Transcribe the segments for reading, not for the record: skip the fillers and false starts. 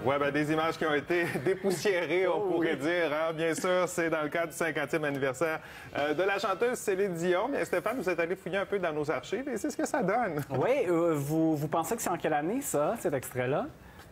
Oui, ben, des images qui ont été dépoussiérées, on pourrait dire. Hein? Bien sûr, c'est dans le cadre du 50e anniversaire de la chanteuse Céline Dion. Bien, Stéphane, vous êtes allé fouiller un peu dans nos archives et c'est ce que ça donne. Oui, vous pensez que c'est en quelle année, ça, cet extrait-là?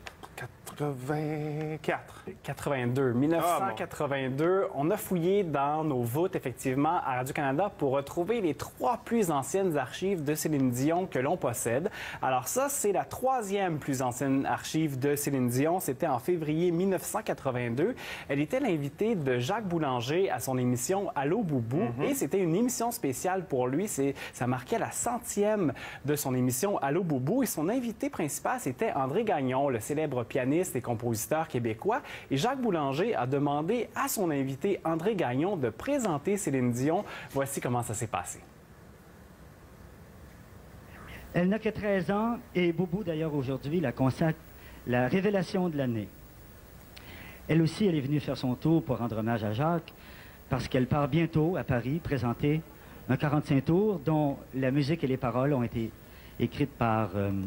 84. 82. 1982. On a fouillé dans nos voûtes, effectivement, à Radio-Canada pour retrouver les 3 plus anciennes archives de Céline Dion que l'on possède. Alors ça, c'est la 3e plus ancienne archive de Céline Dion. C'était en février 1982. Elle était l'invitée de Jacques Boulanger à son émission Allô Boubou. Et c'était une émission spéciale pour lui. Ça marquait la 100e de son émission Allô Boubou. Et son invité principal, c'était André Gagnon, le célèbre pianiste et compositeur québécois. Et Jacques Boulanger a demandé à son invité André Gagnon de présenter Céline Dion. Voici comment ça s'est passé. Elle n'a que 13 ans et Boubou, d'ailleurs, aujourd'hui, la consacre la révélation de l'année. Elle aussi, elle est venue faire son tour pour rendre hommage à Jacques parce qu'elle part bientôt à Paris présenter un 45 tours dont la musique et les paroles ont été écrites par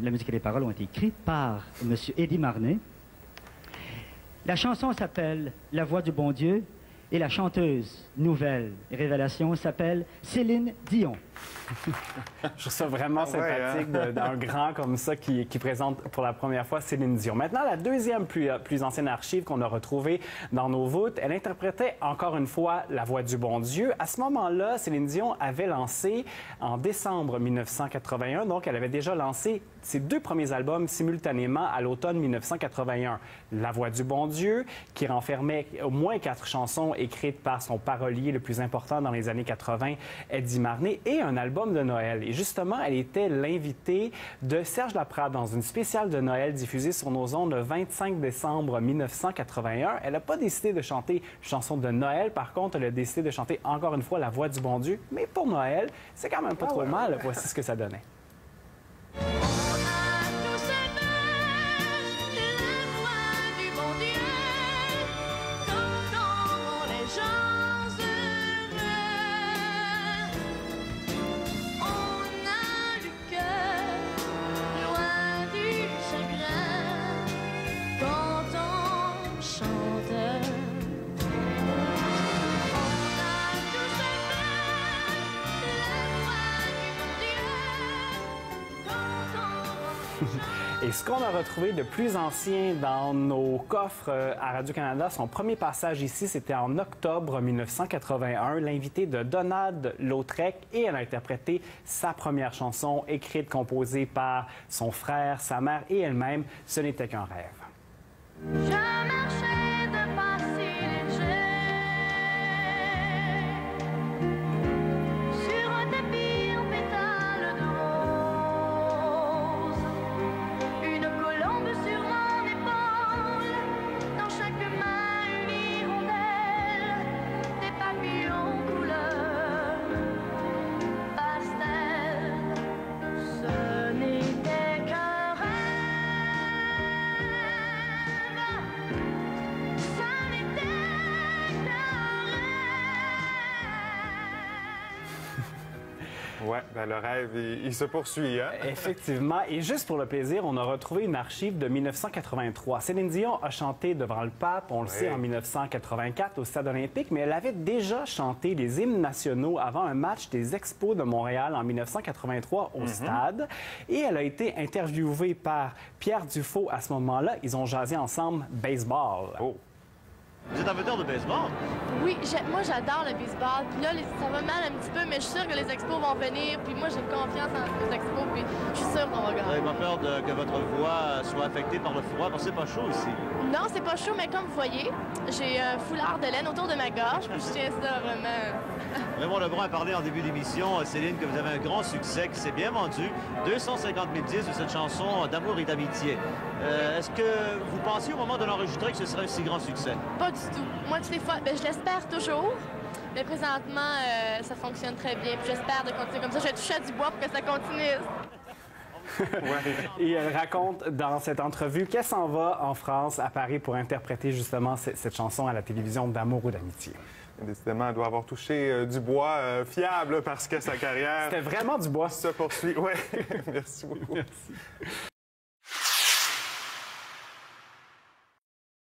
M. Eddie Marnet. La chanson s'appelle « La voix du bon Dieu » et la chanteuse nouvelle révélation s'appelle Céline Dion. Je trouve ça vraiment sympathique d'un grand comme ça qui présente pour la première fois Céline Dion. Maintenant, la 2e plus ancienne archive qu'on a retrouvée dans nos voûtes, elle interprétait encore une fois La voix du bon Dieu. À ce moment-là, Céline Dion avait lancé en décembre 1981, donc elle avait déjà lancé ses 2 premiers albums simultanément à l'automne 1981. La voix du bon Dieu, qui renfermait au moins 4 chansons écrites par son parolier le plus important dans les années 80, Eddie Marnet, et un album de Noël. Et justement, elle était l'invitée de Serge Laprade dans une spéciale de Noël diffusée sur nos ondes le 25 décembre 1981. Elle n'a pas décidé de chanter une chanson de Noël. Par contre, elle a décidé de chanter encore une fois La voix du bon Dieu. Mais pour Noël, c'est quand même pas trop mal. Voici ce que ça donnait. Et ce qu'on a retrouvé de plus ancien dans nos coffres à Radio-Canada, son premier passage ici, c'était en octobre 1981, l'invité de Donald Lautrec, et elle a interprété sa première chanson, écrite, composée par son frère, sa mère et elle-même, Ce n'était qu'un rêve. Je marchais de pas si léger sur un tapis en pétales de rose, une colombe sur mon épaule, dans chaque main une hirondelle, des papillons couleur pastel. Ce n'était qu'un rêve. Oui, ben, le rêve, il se poursuit. Hein? Effectivement. Et juste pour le plaisir, on a retrouvé une archive de 1983. Céline Dion a chanté devant le pape, on le sait, en 1984 au Stade olympique, mais elle avait déjà chanté les hymnes nationaux avant un match des Expos de Montréal en 1983 au Stade. Et elle a été interviewée par Pierre Dufault à ce moment-là. Ils ont jasé ensemble baseball. Oh. Vous êtes amateur de baseball? Oui, moi j'adore le baseball. Puis là, ça va mal un petit peu, mais je suis sûre que les expos vont venir. Puis moi, j'ai confiance en les expos, puis je suis sûre qu'on va Vous gagner. n'avez pas peur que votre voix soit affectée par le froid? Parce que c'est pas chaud ici. Non, c'est pas chaud, mais comme vous voyez, j'ai un foulard de laine autour de ma gorge, puis je tiens ça vraiment. Raymond Lebron a parlé en début d'émission, Céline, que vous avez un grand succès, qui s'est bien vendu. 250 000 disques de cette chanson d'amour et d'amitié. Est-ce que vous pensiez au moment de l'enregistrer que ce serait un si grand succès? Pas du tout. Moi, toutes les fois, je l'espère toujours. Mais présentement, ça fonctionne très bien. Puis j'espère de continuer comme ça. Je vais toucher à du bois pour que ça continue. Et elle raconte dans cette entrevue qu'elle s'en va en France, à Paris, pour interpréter justement cette chanson à la télévision d'amour ou d'amitié. Décidément, elle doit avoir touché du bois fiable parce que sa carrière... C'était vraiment du bois. ...se poursuit. Oui, merci beaucoup. Merci.